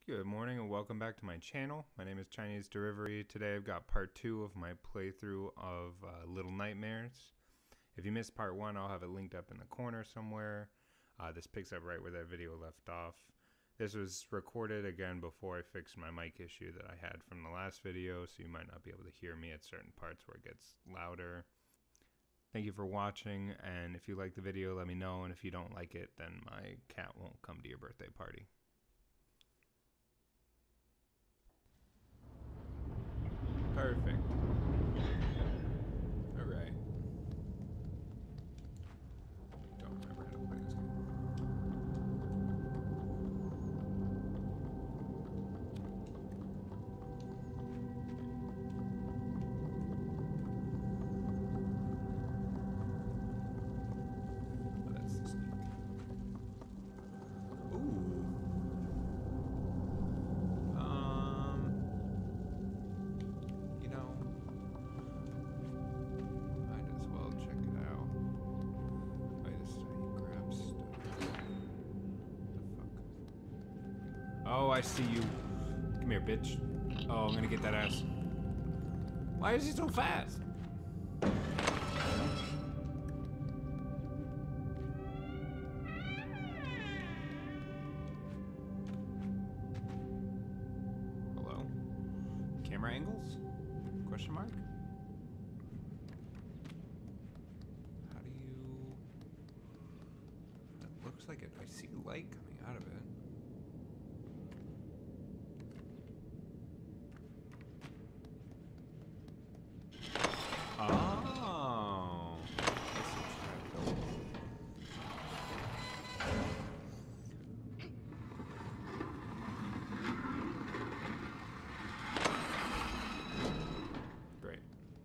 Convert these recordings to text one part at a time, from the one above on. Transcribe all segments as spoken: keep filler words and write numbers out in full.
Good morning and welcome back to my channel. My name is Chinese Delivery. Today I've got part two of my playthrough of uh, Little Nightmares. If you missed part one, I'll have it linked up in the corner somewhere. Uh, this picks up right where that video left off. This was recorded again before I fixed my mic issue that I had from the last video, so you might not be able to hear me at certain parts where it gets louder. Thank you for watching, and if you like the video, let me know, and if you don't like it, then my cat won't come to your birthday party. Perfect. All right. Don't remember how to play this game. Oh, that's the sneak. Ooh. Oh, I see you. Come here, bitch. Oh, I'm gonna get that ass. Why is he so fast? Hello? Camera angles? Question mark? How do you... It looks like it. I see light coming out of it. Oh, great.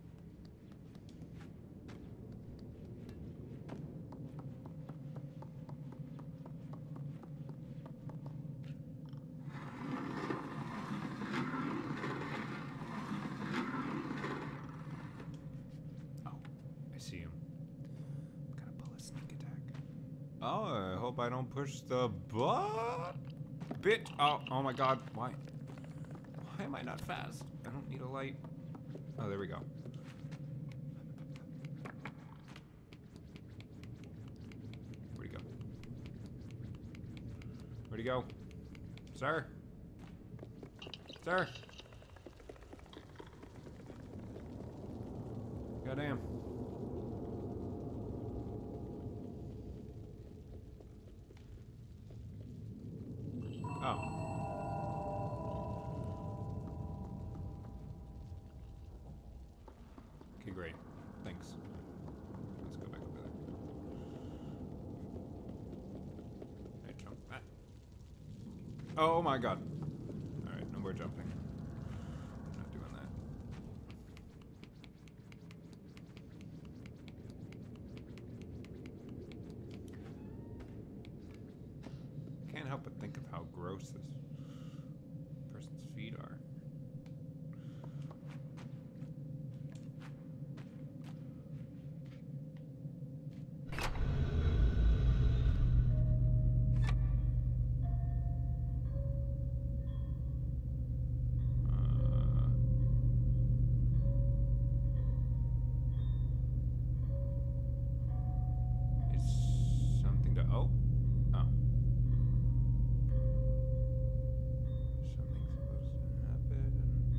See him. I'm gonna pull a sneak attack. Oh, I hope I don't push the butt. Bitch. Oh, oh my god. Why? Why am I not fast? I don't need a light. Oh, there we go. Where'd he go? Where'd he go? Sir? Sir? Goddamn. Oh. Okay, great. Thanks. Let's go back over there. Hey, jump. Ah. Oh my god. Alright, no more jumping. I'm not doing that. Can't help but think of how gross this person's feet are. Uh, it's something to... Oh. Oh. Something's supposed to happen.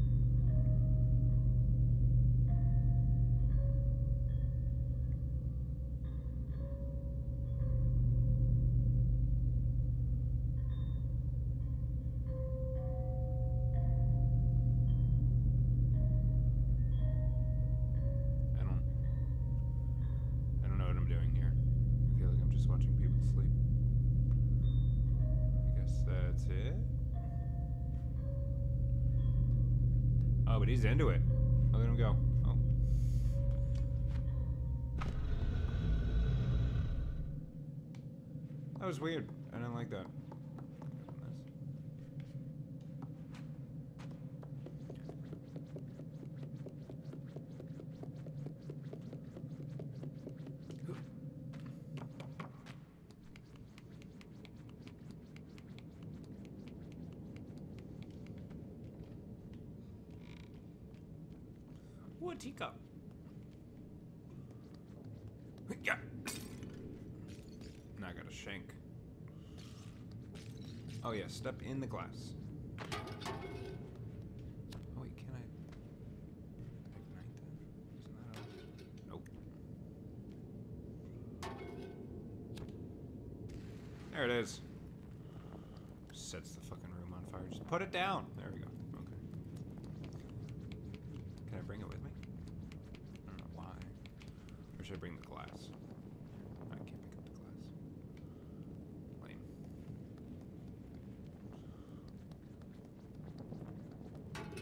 I don't... I don't know what I'm doing here. I feel like I'm just watching people sleep. I guess that's it. Oh, but he's into it. Look at him go. Oh. That was weird. I didn't like that. Ooh, a teacup. Yeah. Now I got a shank. Oh yeah, step in the glass. Oh wait, can I ignite that? Isn't that a... Nope. There it is. Sets the fucking room on fire. Just put it down. There we go. Okay. Can I bring it with me? I don't know why. Or should I bring the glass? I can't pick up the glass. Lame. Ah, fuck.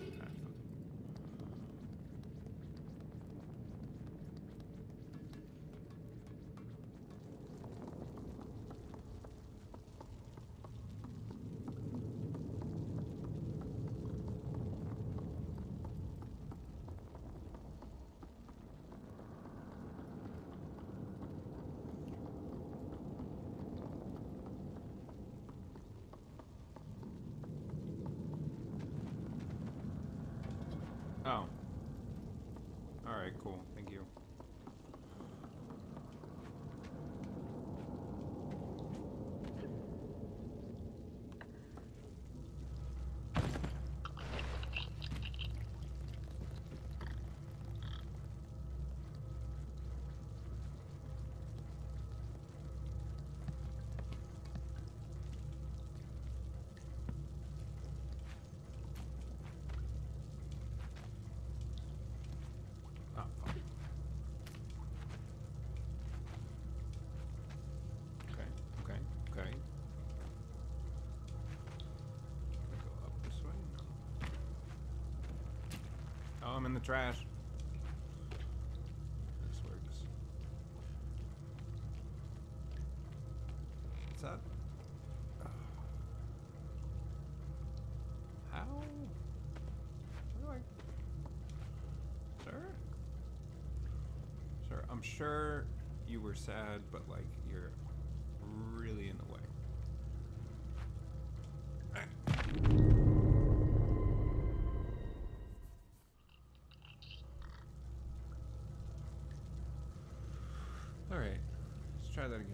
Oh. Alright, cool. Thank you. Oh, fuck. Okay, okay, okay. Go up this way? No. Oh, I'm in the trash. This works. What's that? How? How do I... Sir? Sir, I'm sure you were sad, but like, you're really in the way. Alright, let's try that again.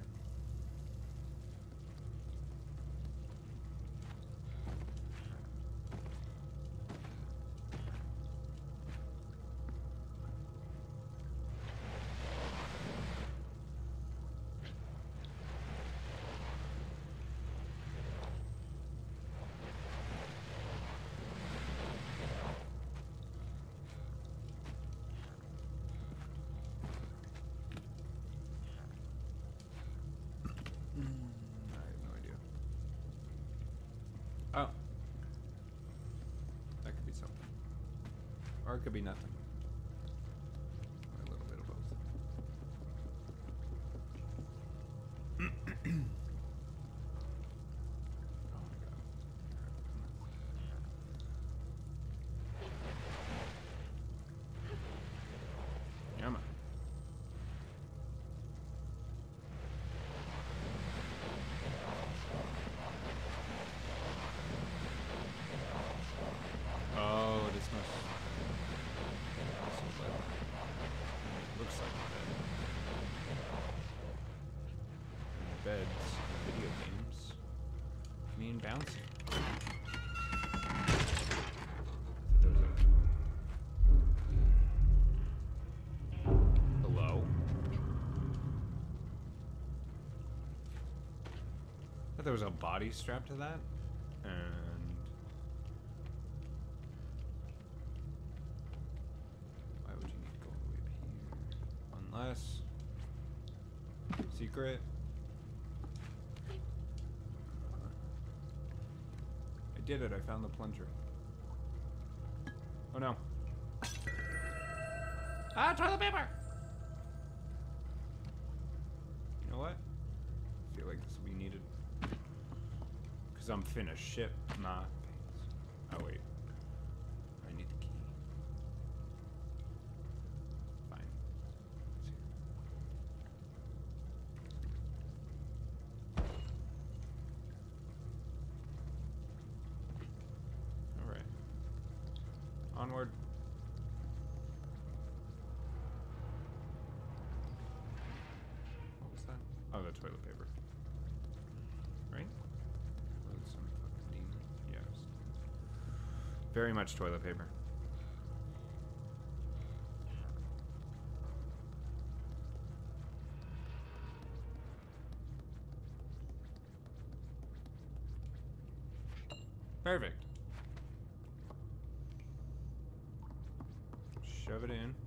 Oh. That could be something. Or it could be nothing. Or a little bit of both. Oh my god. Come on. Oh, this must... This is like... Looks like a bed. Beds, video games, mean bouncing. There was a... Hello? I thought there was a body strapped to that, and... Why would you need to go all the way up here? Unless... Secret? I did it, I found the plunger. Oh no. Ah, toilet paper! You know what? I feel like this will be needed. Because I'm finished. Shit, not pants. Oh wait. I need the key. Fine. It's here. Alright. Onward. toilet paper. Right? Load some fucking demon. Yes. Very much toilet paper. Perfect. Shove it in.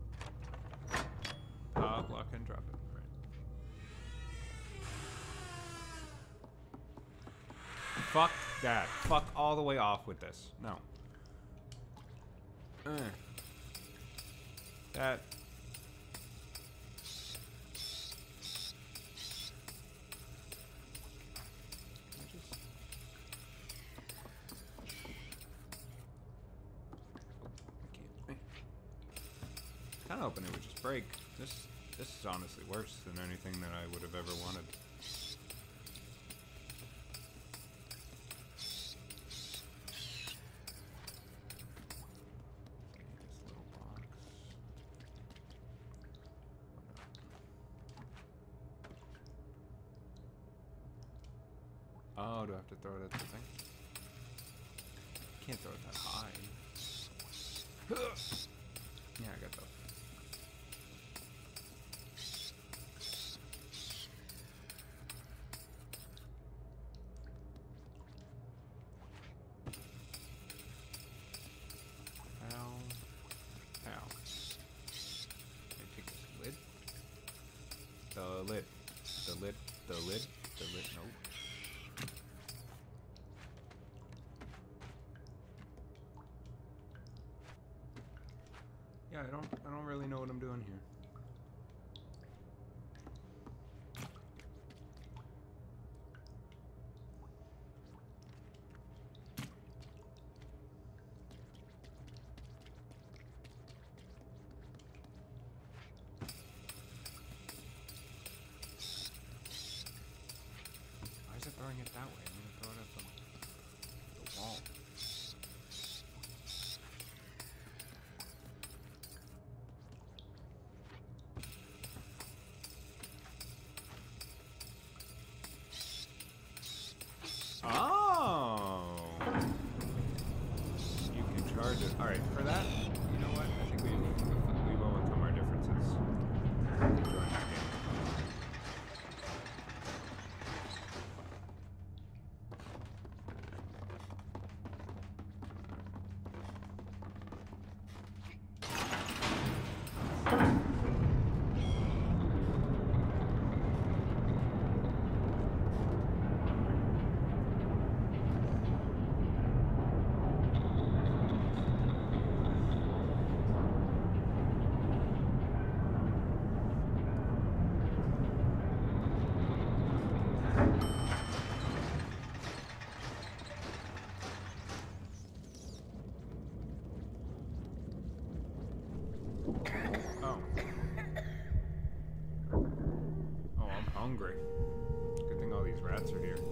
Pop, lock, and drop it. Right. Fuck that. Fuck all the way off with this. No. Uh. That. Kind of hoping it would just break. This this is honestly worse than anything that I would have ever wanted. This little box. Oh, do I have to throw it at the thing? Can't throw it that high. Yeah, I got those. The lid. The lid. The lid. The lid. No. Yeah, I don't I don't really know what I'm doing here. Throwing it that way. I'm gonna throw it at the, the wall. Oh! You can charge it. Alright, for that, you know what? I think we, we've overcome our differences. Enjoying that game. Hungry. Good thing all these rats are here.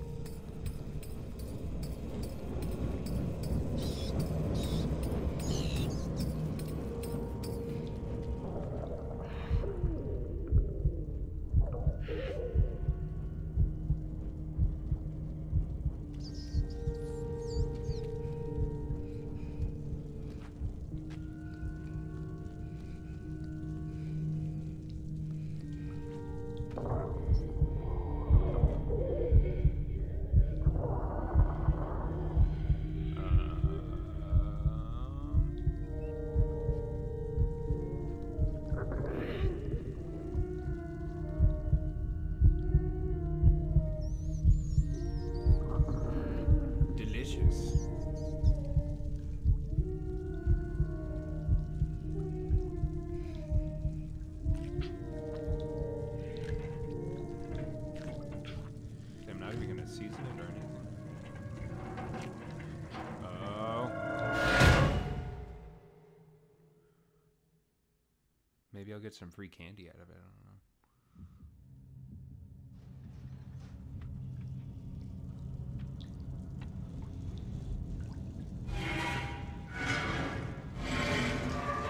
Maybe I'll get some free candy out of it. I don't know.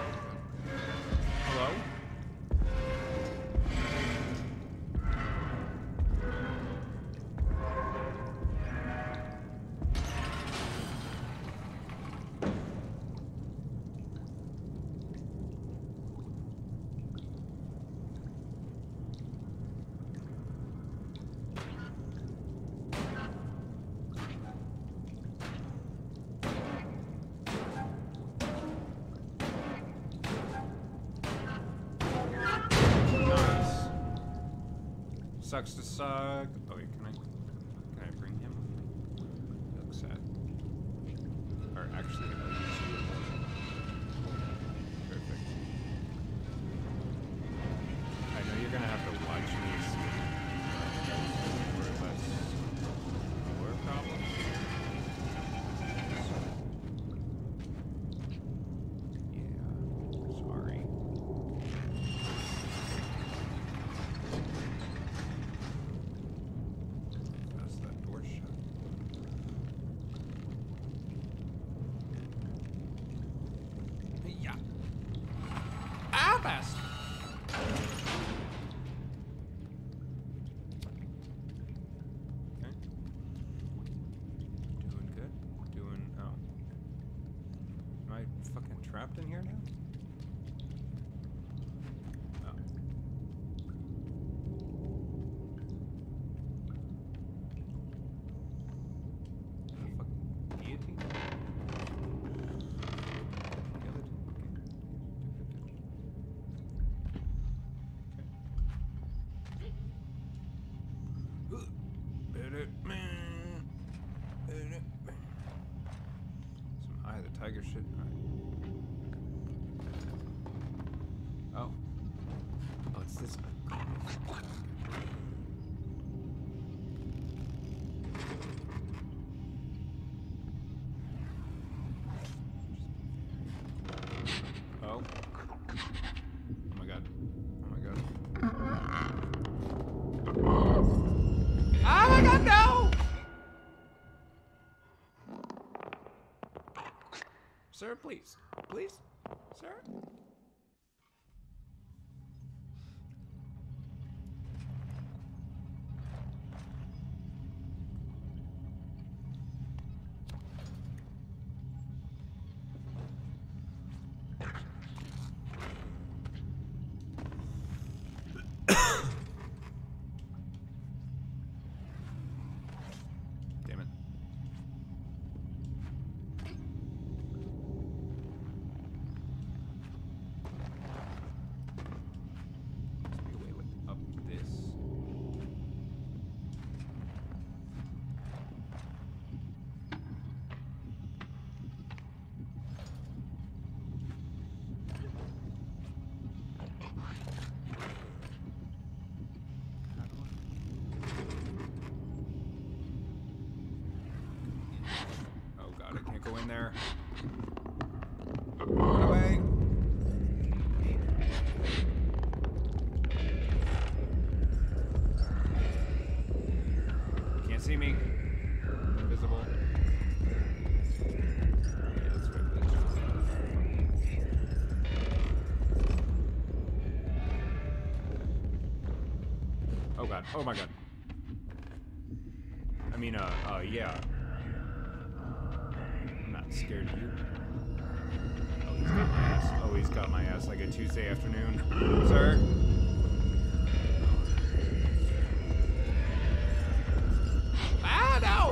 Hello? Sucks to suck. Oh wait, can I can I bring him? He looks sad. Or actually, I'll use you. Perfect. I know you're gonna have to watch me escape. More or less your problem. Yeah. Sorry. That's that door shut. Yeah. Ah, bastard. Okay. Doing good. Doing. Oh. Am I fucking trapped in here now? Oh. A fucking guillotine? Skeleton. Okay. Some Eye of the Tiger shit. Alright. Oh. Oh, it's this. Oh. Oh my god. Oh my god. Oh my god, no! Sir, please. Please? Sir? Damn it. Must be a way with up this. How do I? Oh god, I can't go in there. Run away. Can't see me. Invisible. Yeah, that's right. Oh god. Oh my god. I mean, uh, uh, yeah. I'm not scared of you. Oh, he's got my ass. Oh, he's got my ass like a Tuesday afternoon. Sir? Ah, no!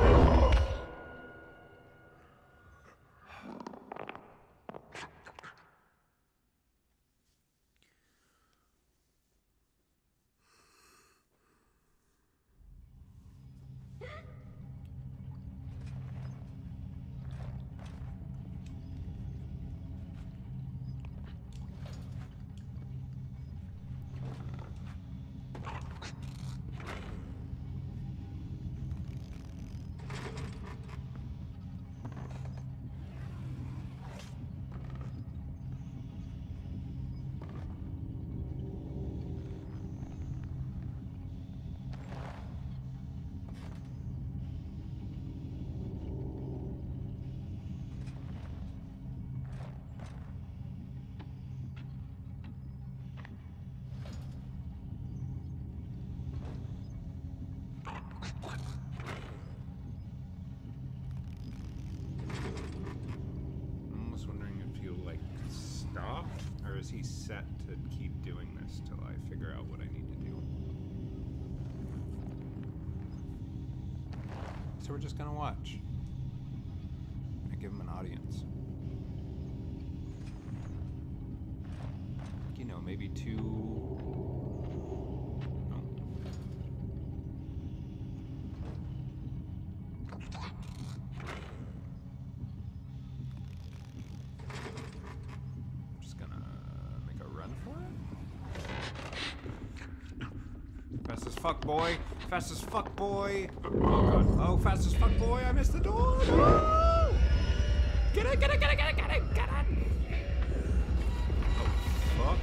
I'm almost wondering if he'll like stop, or is he set to keep doing this till I figure out what I need to do? So we're just gonna watch. I give him an audience. You know, maybe two. No. fuck, boy. Fast as fuck, boy. Oh, God. Oh, fast as fuck, boy. I missed the door. No! Get it, get it, get it, get it, get it, get it. Oh, fuck.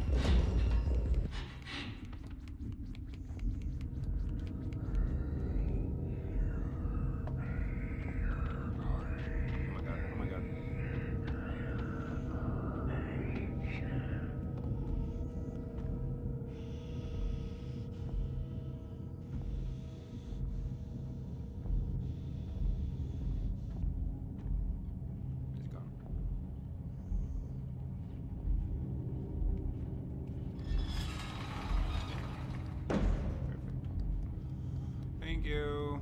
Oh, my God. Oh, my God. He's gone. Perfect. Thank you.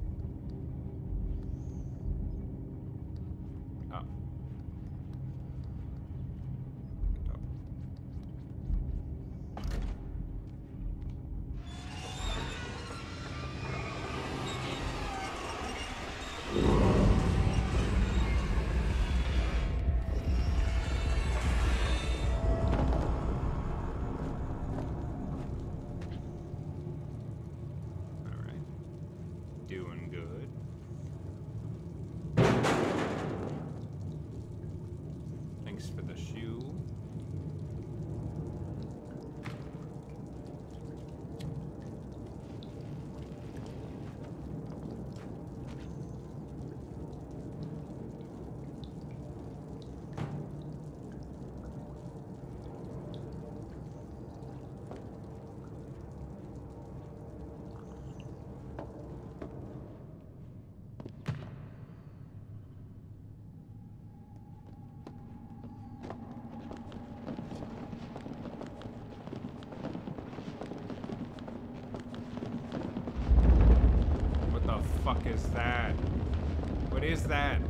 Oh. Pick it up. All right. Doing good. Thanks for the shoe. What the fuck is that? What is that?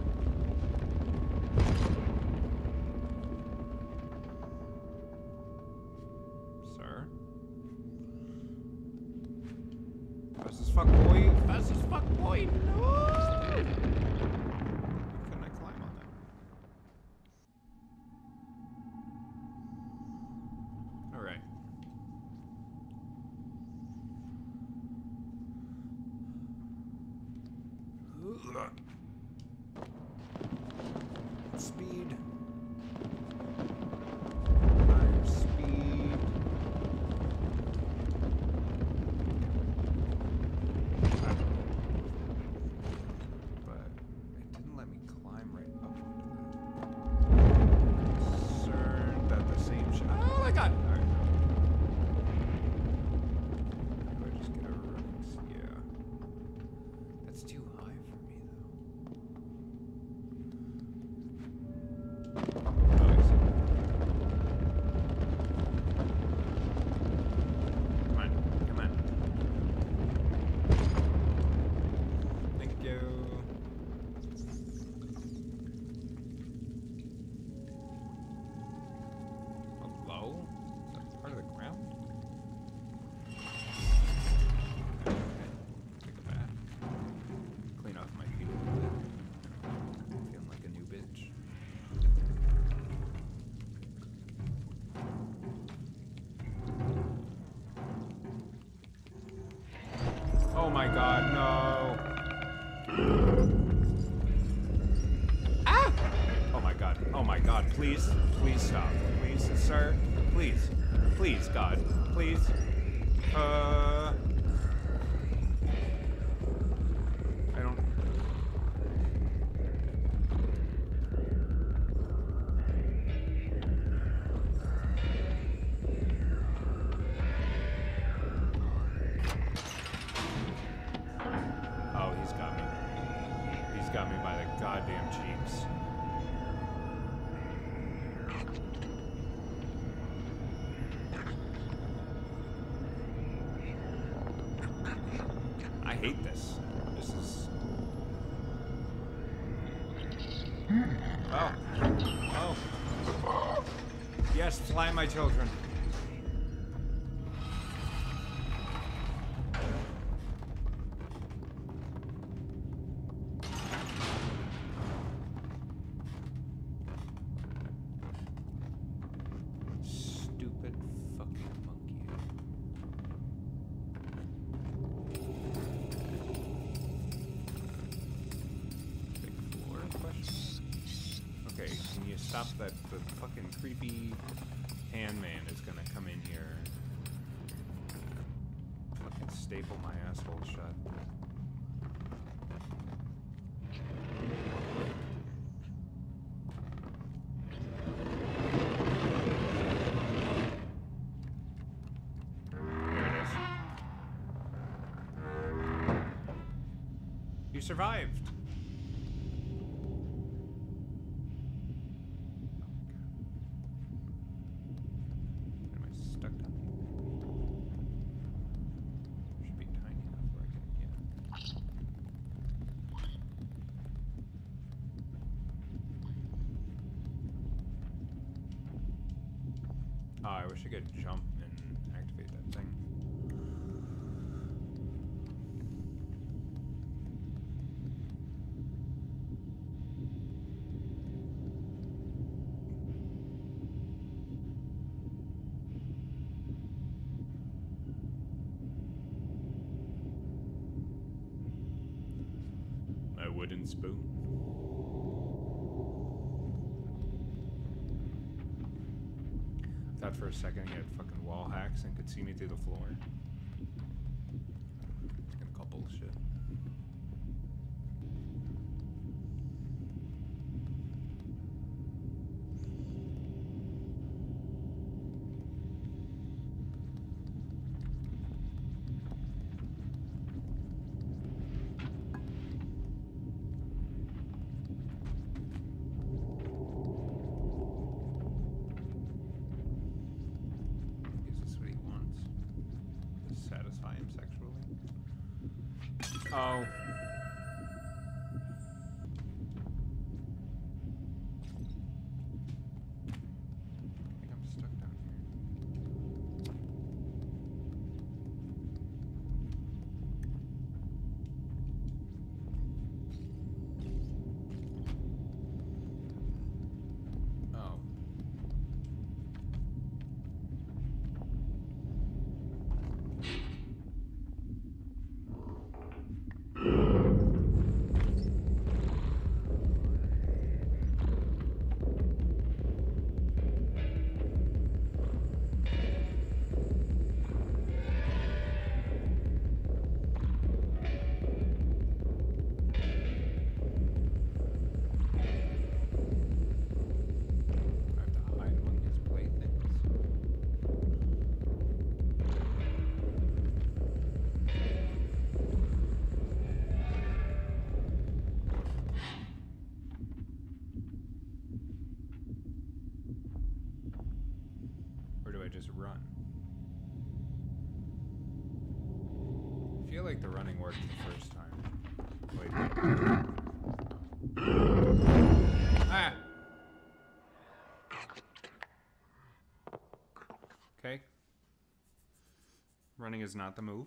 Sir? Fast as fuck, boy. Fast as fuck, boy. No! Why couldn't I climb on that? Alright. Speed. Fire speed. But it didn't let me climb right up onto that. Concerned that the same shot. Oh my God! Alright. Do I just get a running? Yeah. That's too high for me, though. Oh, I see. Come on, come on. Thank you. Hello? Is that part of the ground? Okay. Take a bath. Clean off my feet a little bit. Feeling like a new bitch. Oh my God, no. Ah! Oh my God, oh my God, please, please stop. Please, sir, please, please, God, please. Uh. I don't. Oh, he's got me. He's got me by the goddamn cheeks. I hate this. This is. Oh. Oh. Yes, fly, my children. Stupid fucking monkey. stop that. The fucking creepy handman is gonna come in here. Fucking staple my asshole shut. You survived! Am I stuck down here? Should be tiny enough where I can, yeah. Oh, I wish I could jump and activate that thing. My wooden spoon. I thought for a second he had fucking wall hacks and could see me through the floor. It's gonna call bullshit. Oh. I think I'm stuck down here. Oh. Just run. I feel like the running worked the first time. Wait. Ah! Okay. Running is not the move.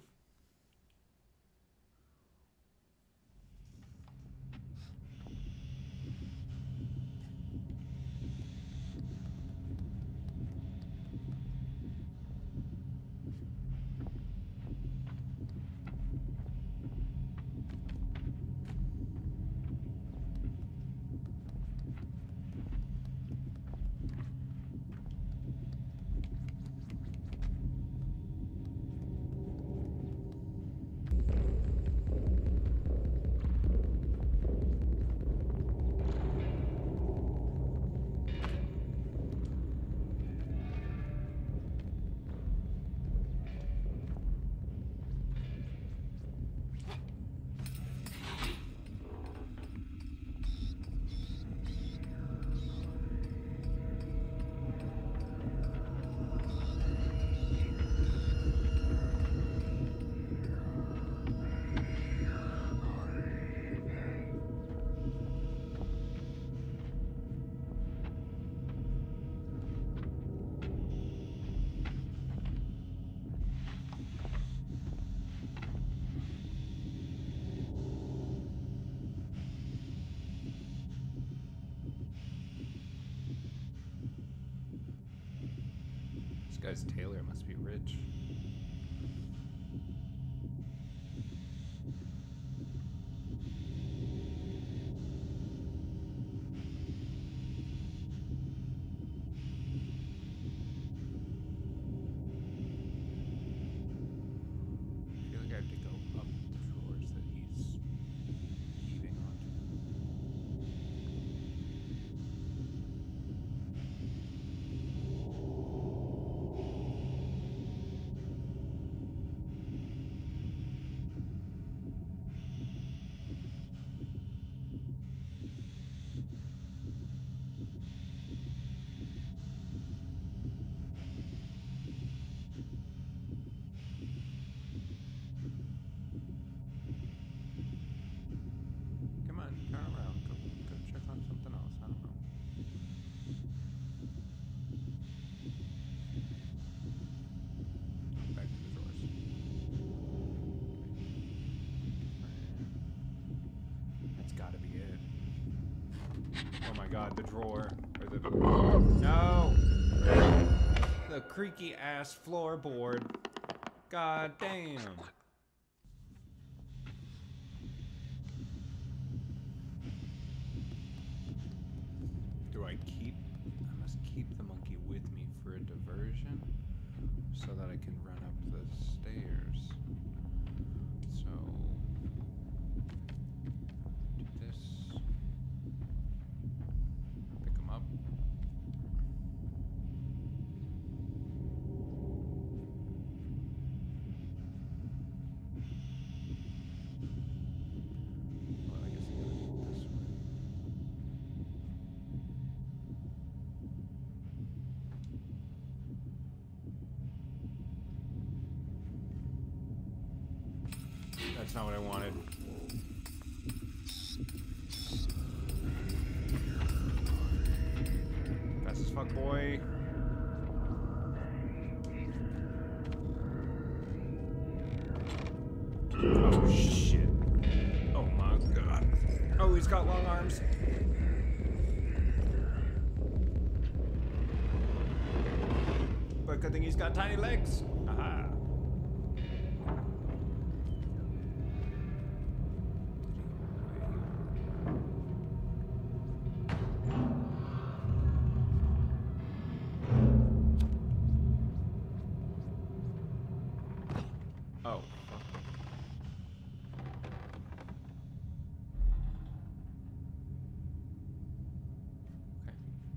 This guy's tailor must be rich. Oh my god, the drawer. Or the... No! The creaky ass floorboard. God damn. Do I keep... I must keep the monkey with me for a diversion so that I can run up the stairs. So... do this. Pick him up. Well, I guess I gotta go this way. That's not what I wanted. Fast as fuck, boy. Oh, shit. Oh, my God. Oh, he's got long arms. But good thing he's got tiny legs. Aha. Oh. Okay.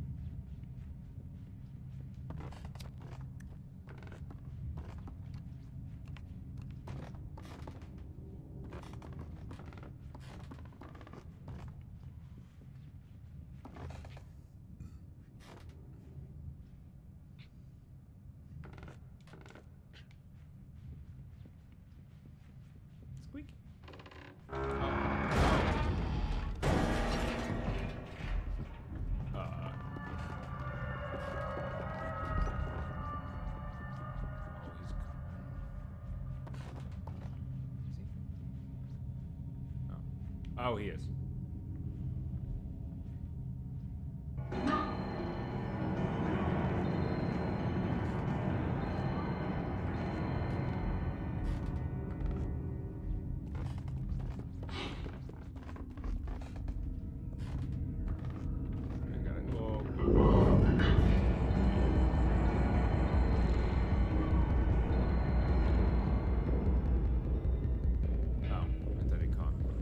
Squeak. Oh. Uh. Oh, he's coming. Is he? Oh. Oh, he is. I gotta go. Oh, I thought he caught me.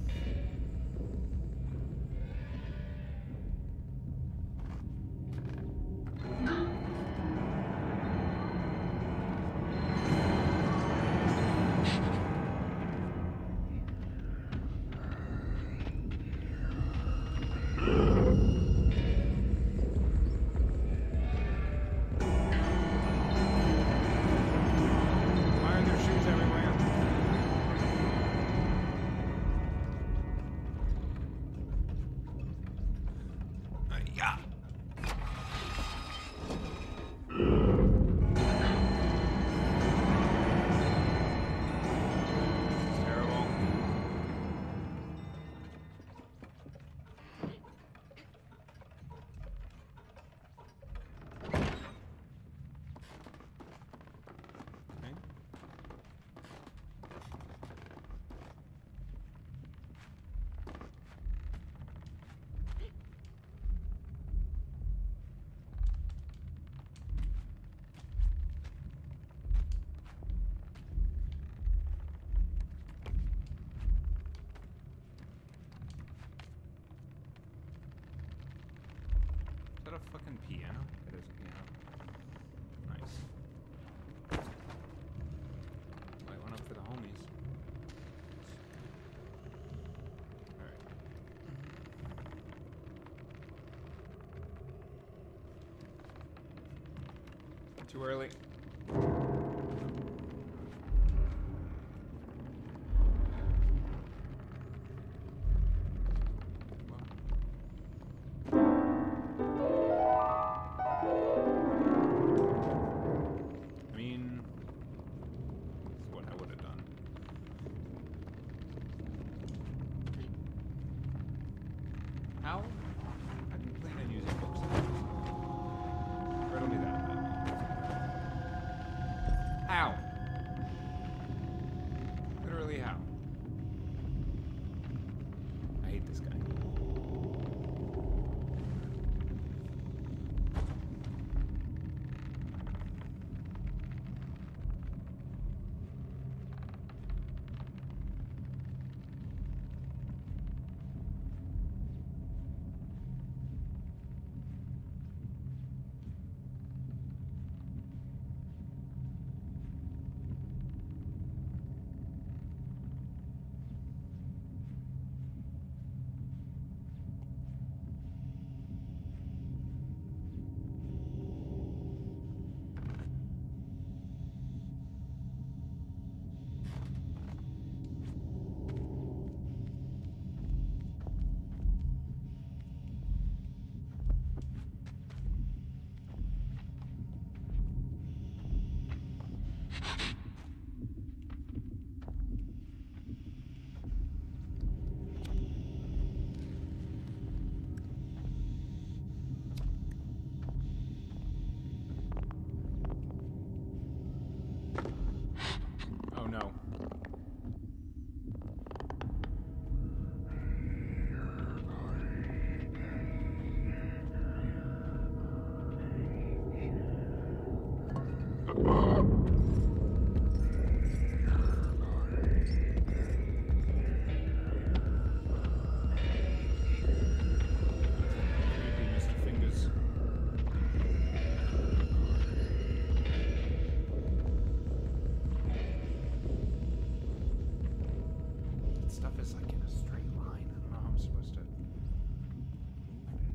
Why are there shoes everywhere? Uh, yeah. It's terrible. Okay. Is that a fucking piano? It is a piano. Nice. Light one up for the homies. Alright. Too early. I mean, that's what I would have done. How? this guy. Oh no. Creepy, Mister Fingers. That stuff is like in a straight line. I don't know how I'm supposed to move it.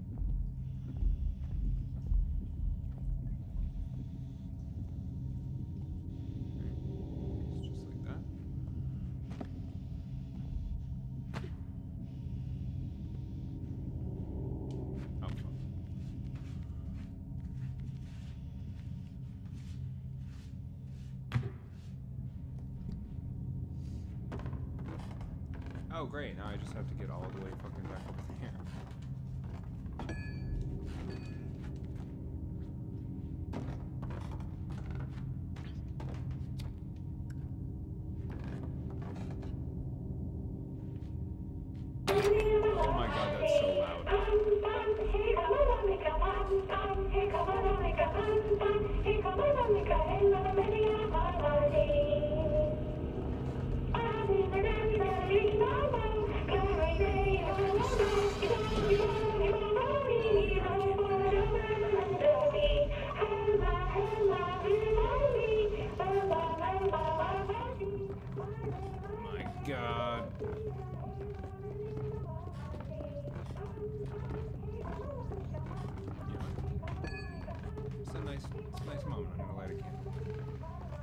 It's just like that. Oh, fuck. Oh, great. Now I just have to get all the way fucking back over there. Oh my god, that's so loud. My god. It's a nice, it's a nice moment. I'm gonna light a candle.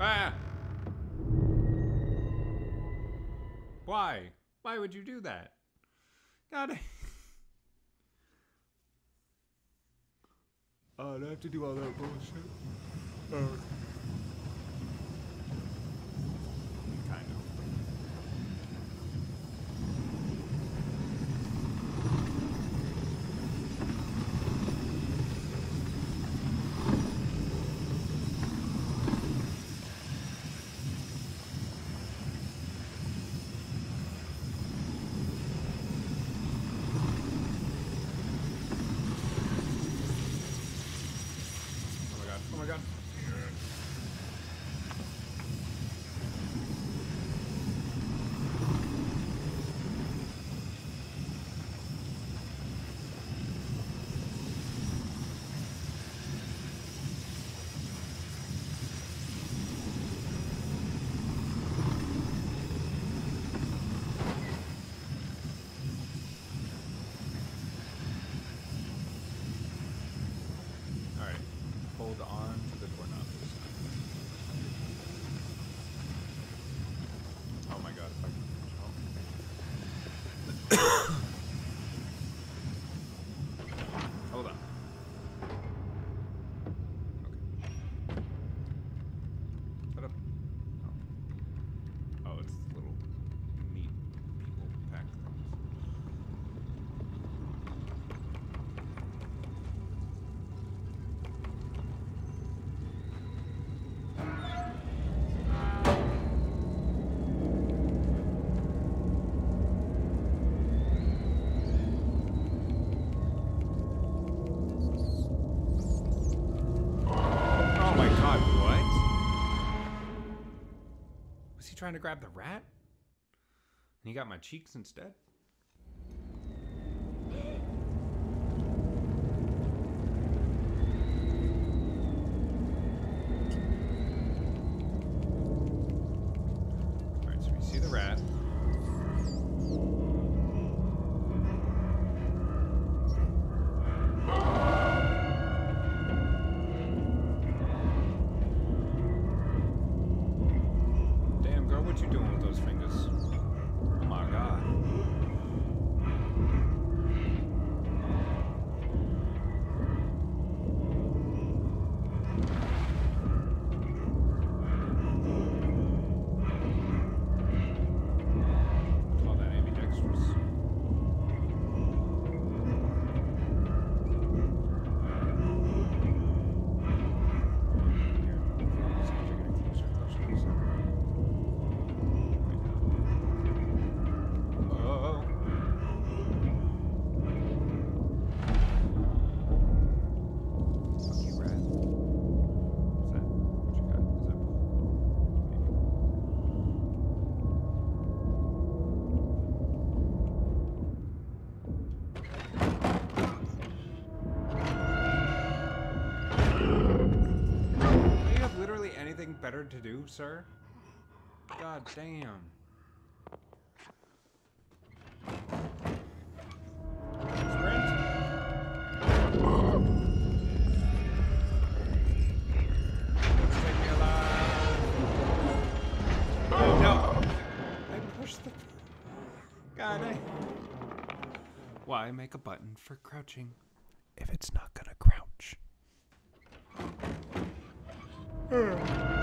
Ah! Why? Why would you do that? God. Oh, do I have to do all that bullshit? Oh. Kind of. Oh my god. Alright. Hold on to the doorknob this time. Oh my god, if I can control. Hold on. Okay. Shut up. Oh, oh it's little meat people pack things. Oh my god, what? Was he trying to grab the rat? And he got my cheeks instead? Alright, so we see the rat. Damn, girl, what you doing with those fingers? Oh my god. Call that ambidextrous. Here, I feel like these hands are getting closer and closer to the center. Oh. Fuck you, rat. What's that? What you got? Is that pool? Maybe. Do you have literally anything better to do, sir? God damn. Sprint. Take me alive. Oh no! I pushed the. God, I. Why make a button for crouching if it's not gonna crouch?